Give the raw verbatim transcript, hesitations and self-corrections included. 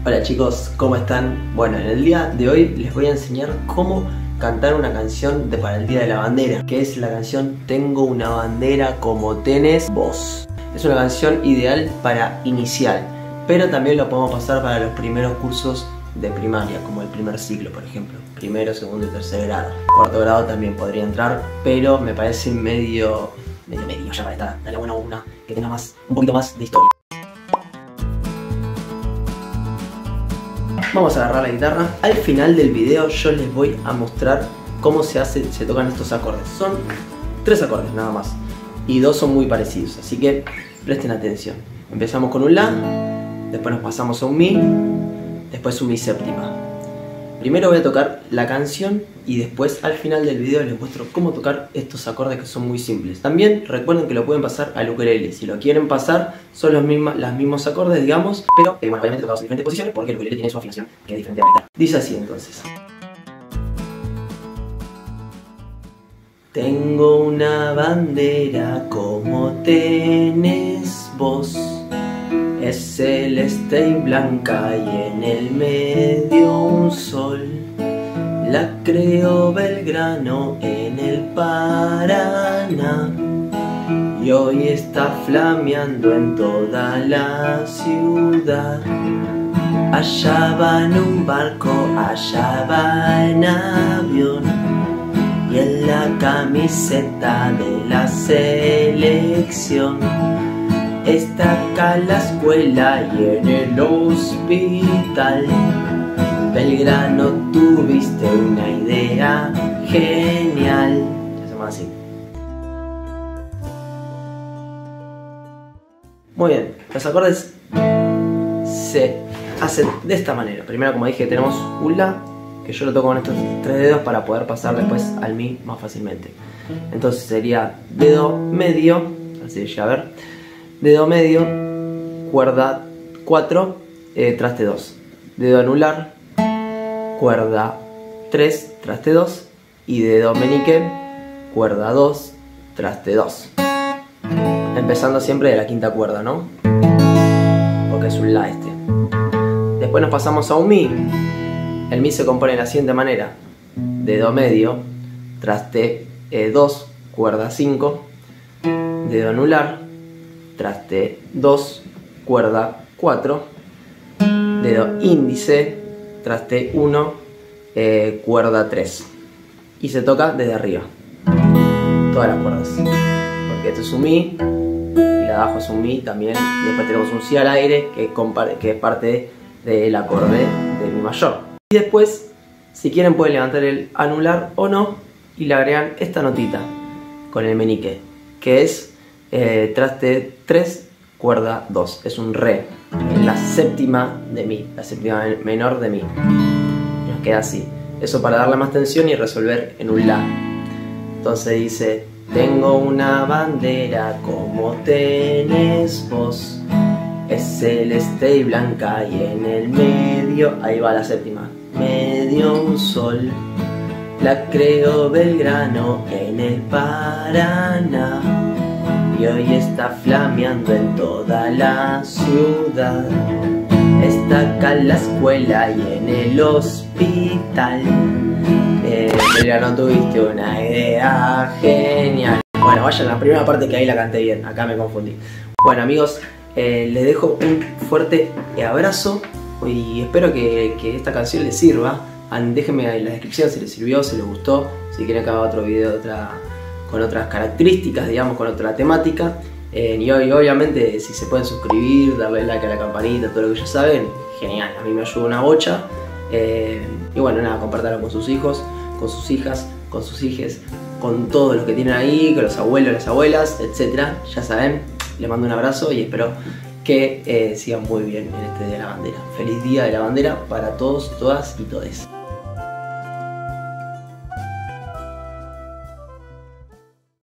Hola chicos, ¿cómo están? Bueno, en el día de hoy les voy a enseñar cómo cantar una canción de para el Día de la Bandera, que es la canción Tengo una bandera como tenés vos. Es una canción ideal para inicial, pero también lo podemos pasar para los primeros cursos de primaria, como el primer ciclo, por ejemplo. Primero, segundo y tercer grado. Cuarto grado también podría entrar, pero me parece medio... medio medio, ya para estar. Dale buena una que tenga más, un poquito más de historia. Vamos a agarrar la guitarra. Al final del video yo les voy a mostrar cómo se hace, se tocan estos acordes. Son tres acordes nada más y dos son muy parecidos, así que presten atención. Empezamos con un La, después nos pasamos a un Mi, después un Mi séptima. Primero voy a tocar la canción y después al final del video les muestro cómo tocar estos acordes que son muy simples. También recuerden que lo pueden pasar al ukelele. Si lo quieren pasar son los mismos, los mismos acordes, digamos, pero eh, bueno, obviamente tocados en diferentes posiciones porque el ukelele tiene su afinación que es diferente a la guitarra. Dice así entonces. Tengo una bandera como tenés vos. Es celeste y blanca y en el medio un sol. La creó Belgrano en el Paraná y hoy está flameando en toda la ciudad. Allá va en un barco, allá va en avión y en la camiseta de la selección. Está acá la escuela y en el hospital. Belgrano, tuviste una idea genial. Se llama así. Muy bien, los acordes se hacen de esta manera. Primero, como dije, tenemos un La, que yo lo toco con estos tres dedos para poder pasar después al Mi más fácilmente. Entonces sería dedo medio, así ya a ver. Dedo medio, cuerda cuatro, eh, traste dos. Dedo anular, cuerda tres, traste dos. Y dedo meñique, cuerda dos, traste dos. Empezando siempre de la quinta cuerda, ¿no? Porque es un La este. Después nos pasamos a un Mi. El Mi se compone de la siguiente manera. Dedo medio, traste dos, cuerda cinco. Dedo anular, traste dos, cuerda cuatro, dedo índice, traste uno, eh, cuerda tres. Y se toca desde arriba, todas las cuerdas. Porque este es un Mi, y la de abajo es un Mi también. Y después tenemos un Si al aire, que, que es parte del acorde de Mi mayor. Y después, si quieren pueden levantar el anular o no, y le agregan esta notita con el meñique, que es Eh, traste tres, cuerda dos, es un Re, es la séptima de Mi, la séptima menor de Mi. Nos queda así, eso para darle más tensión y resolver en un La. Entonces dice, tengo una bandera como tenés vos, es celeste y blanca y en el medio, ahí va la séptima, medio un sol. La creó Belgrano en el Paraná y hoy está flameando en toda la ciudad. Está acá en la escuela y en el hospital. Eh, Belgrano, tuviste una idea genial. Bueno, vayan a la primera parte que ahí la canté bien, acá me confundí. Bueno amigos, eh, les dejo un fuerte abrazo y espero que, que esta canción les sirva. Déjenme en la descripción si les sirvió, si les gustó, si quieren que haga otro video de otra... con otras características, digamos, con otra temática. Eh, y hoy, obviamente, si se pueden suscribir, darle like a la campanita, todo lo que ya saben, genial, a mí me ayuda una bocha. Eh, y bueno, nada, compartanlo con sus hijos, con sus hijas, con sus hijes, con todos los que tienen ahí, con los abuelos, las abuelas, etcétera. Ya saben, les mando un abrazo y espero que eh, sigan muy bien en este Día de la Bandera. Feliz Día de la Bandera para todos, todas y todes.